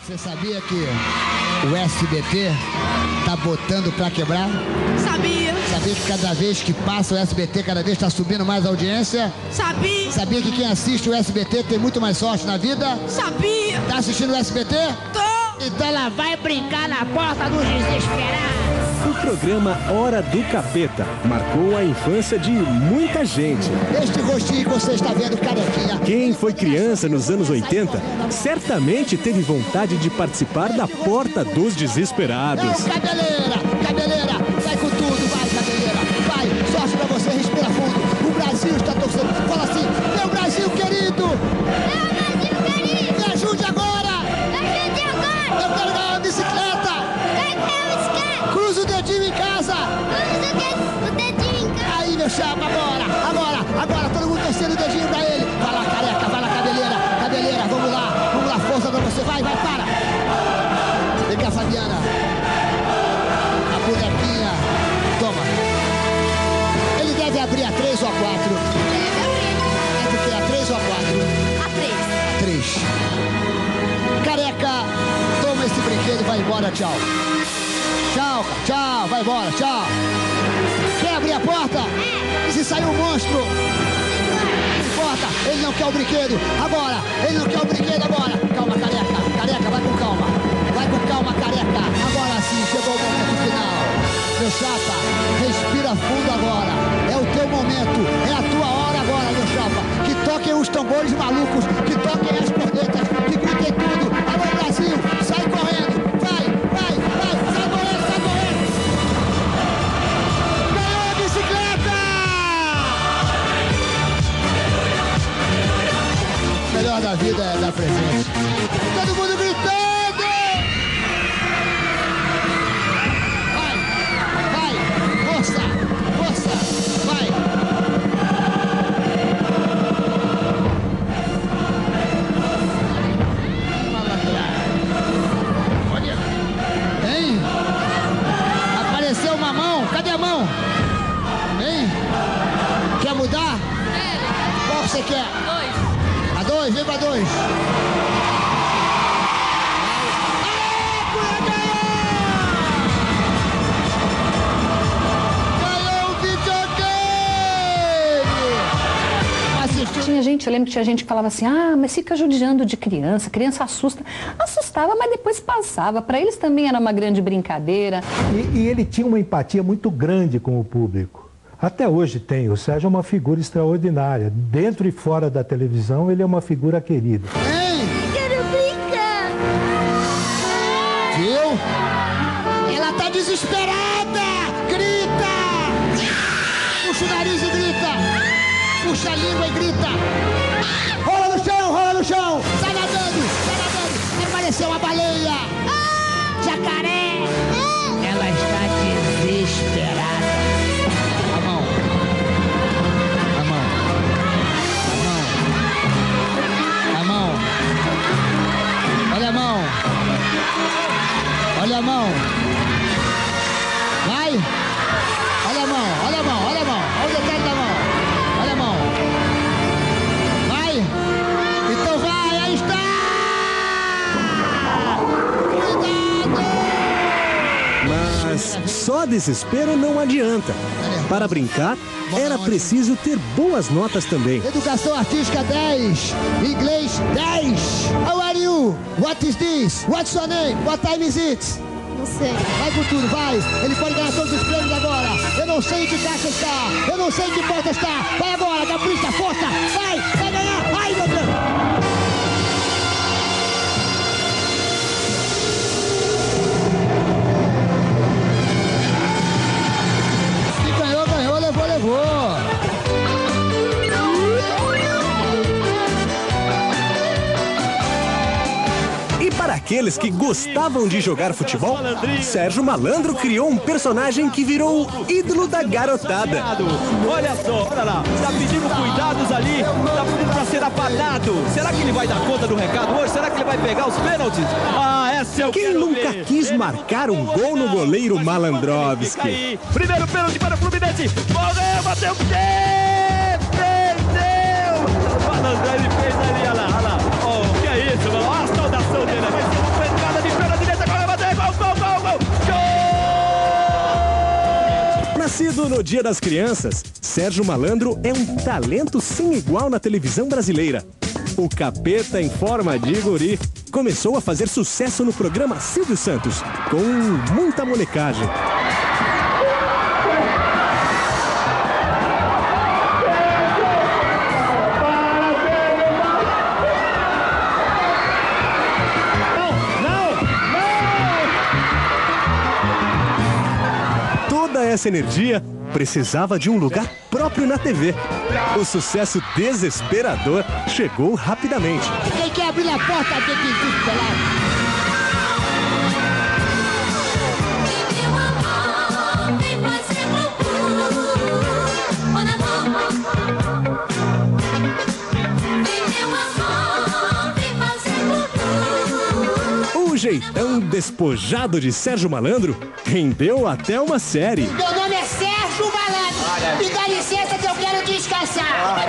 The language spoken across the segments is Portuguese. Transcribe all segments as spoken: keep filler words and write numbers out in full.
Você sabia que o S B T tá botando pra quebrar? Sabia. Sabia que cada vez que passa o S B T, cada vez tá subindo mais a audiência? Sabia. Sabia que quem assiste o S B T tem muito mais sorte na vida? Sabia. Tá assistindo o S B T? Tô. Então ela vai brincar na porta dos desesperados. O programa Hora do Capeta marcou a infância de muita gente. Este rostinho que você está vendo, carequinha. Quem foi criança nos anos oitenta certamente teve vontade de participar da Porta dos Desesperados. Não, cabeleira, cabeleira, vai com tudo, vai, cabeleira, vai, sorte pra você, respira fundo. O Brasil está torcendo. Fala assim, meu Brasil querido. Meu Brasil querido. Me ajude agora. Me ajude agora. Eu quero ganhar uma bicicleta. Quero ganhar uma bicicleta. Cruza o dedinho em casa. Cruza o dedinho em casa. Aí, meu chapa, agora, agora, agora, todo mundo torcendo o dedinho pra ele. Vai lá, careca, vai lá, cabeleira, cabeleira, vamos lá, vamos lá, força pra você, vai, vai, para. Vem cá, Fabiana. A bonequinha, toma. Ele deve abrir a três ou a quatro? Deve abrir. É porque é a três ou a quatro? A três. A três. Careca, toma esse brinquedo e vai embora, tchau. Tchau, cara, tchau, vai embora, tchau. Quer abrir a porta? E se sair um monstro? Não importa, ele não quer o brinquedo. Agora, ele não quer o brinquedo agora. Calma, careca, careca, vai com calma. Vai com calma, careca. Agora sim, chegou o momento final. Meu chapa, respira fundo agora. É o teu momento, é a tua hora agora, meu chapa. Que toquem os tambores malucos, que toquem as cornetas, que gritem tudo. Alô, Brasil, sai correndo. Vai, vai, vai, sai correndo, sai correndo. Ganhou a bicicleta! O melhor da vida é dar presente. Todo mundo gritando! Vai, vai, força, força, vai. Olha, hein? Apareceu uma mão, cadê a mão? Hein? Quer mudar? Qual você quer? Dois. A dois, vem pra dois. Tinha gente, eu lembro que tinha gente que falava assim, ah, mas fica judiando de criança, criança assusta. Assustava, mas depois passava. Para eles também era uma grande brincadeira. E, e ele tinha uma empatia muito grande com o público. Até hoje tem. O Sérgio é uma figura extraordinária. Dentro e fora da televisão, ele é uma figura querida. Ei! Quero brincar. Viu? Ela tá desesperada! Grita! Puxa o nariz e grita! Puxa a língua e grita! Rola no chão, rola no chão! Sai nadando, sai nadando! Apareceu uma baleia! Jacaré! Ela está desesperada! A mão! A mão! A mão! A mão! Olha a mão! Olha a mão! Vai! Olha a mão, olha a mão, olha a mão! Olha o detalhe da mão! Olha a mão! Vai! Então vai, aí está! Cuidado! Mas só desespero não adianta. Para brincar, era preciso ter boas notas também. Educação artística dez, inglês dez. How are you? What is this? What's your name? What time is it? Não sei. Vai com tudo, vai. Ele pode ganhar todos os prêmios agora. Eu não sei em que caixa está. Eu não sei em que porta está. Vai agora, capricha, força. Vai, vai ganhar. Ai, meu Deus. Se ganhou, ganhou, levou, levou. E para aqueles que gostavam de jogar futebol, Sérgio Malandro criou um personagem que virou ídolo da garotada. Olha só, olha lá, tá pedindo cuidados ali, tá pedindo pra ser apagado. Será que ele vai dar conta do recado hoje? Será que ele vai pegar os pênaltis? Ah, essa eu Quem quero nunca ver. quis marcar um gol no goleiro Malandrovski? Primeiro pênalti para o Fluminense. Morreu, bateu o quê? Perdeu! O Malandrovski fez ali, olha lá, olha lá. Oh, que é isso, mano? Olha a saudação dele. Vai ser um No Dia das Crianças, Sérgio Malandro é um talento sem igual na televisão brasileira. O Capeta em Forma de Guri começou a fazer sucesso no programa Silvio Santos, com muita molecagem. Toda essa energia precisava de um lugar próprio na T V. O sucesso desesperador chegou rapidamente. Quem quer abrir a porta tem que ir pelado. O jeitão despojado de Sérgio Malandro rendeu até uma série. Meu nome é Sérgio Malandro. Me dá licença que eu quero descansar.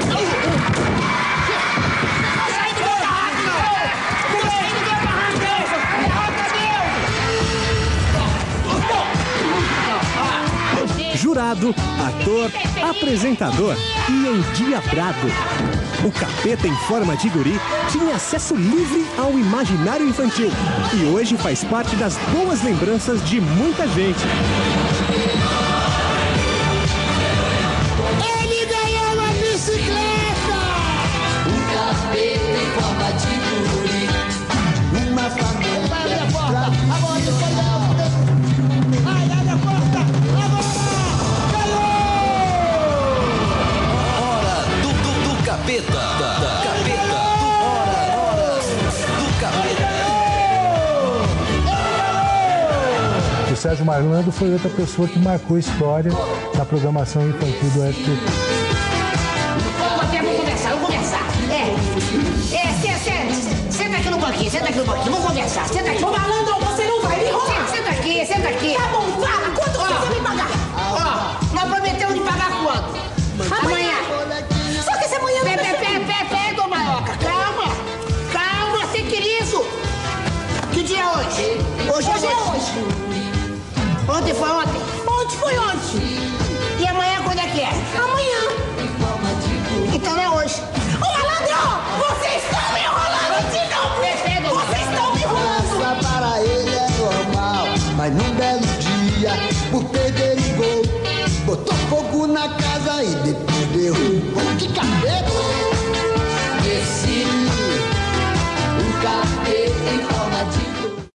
Jurado, ator, apresentador e endiabrado. O Capeta em Forma de Guri tinha acesso livre ao imaginário infantil e hoje faz parte das boas lembranças de muita gente. Ele ganhou uma bicicleta! O Capeta em Forma de Guri, uma família. Vai abrir a porta! Agora ele foi lá! Ai, abre a porta! Agora! Ganhou! Hora do, do, do Capeta. Capeta. Hora, hora do Capeta. O Sérgio Malandro foi outra pessoa que marcou história na programação infantil do S B T. Vamos conversar, vamos conversar. É, é, senta, senta, senta aqui no banquinho, senta aqui no banquinho, vamos conversar. Senta aqui. Ô, Malandro, você não vai me enrolar. Senta, senta aqui, senta aqui. Tá bom, fala. Quanto Ó, você vai me pagar? Ó, nós prometemos de pagar quando? Amanhã. Só que essa manhã... Pé, pé, pé, pé, pé, dona Maioca. Calma, calma, sem que isso. Que dia é hoje? Hoje, Hoje é hoje. Ontem foi ontem? Ontem foi ontem. E amanhã quando é que é? Amanhã. Então não é hoje. Ô, Malandro, vocês estão me enrolando de novo. Vocês estão me enrolando. Para ele é normal, mas num belo dia, por perder o gol, botou fogo na casa e depois derrubou. Que cabelo!